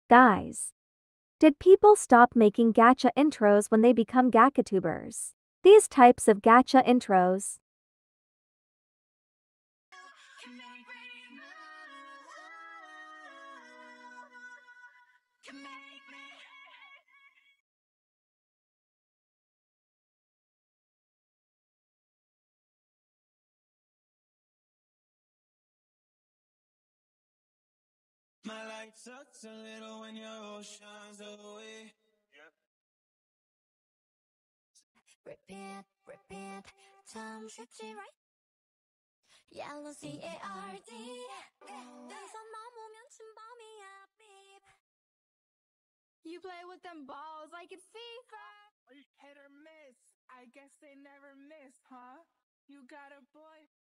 Guys, did people stop making gacha intros when they become gakatubers? These types of gacha intros. My light sucks a little when your oceans away. Repeat, 참 쉽지, right? Yellow CARD. 내 손 넘으면 침범이야, beep. You play with them balls like it's FIFA. Hit or miss, I guess they never miss, huh? You got a boy.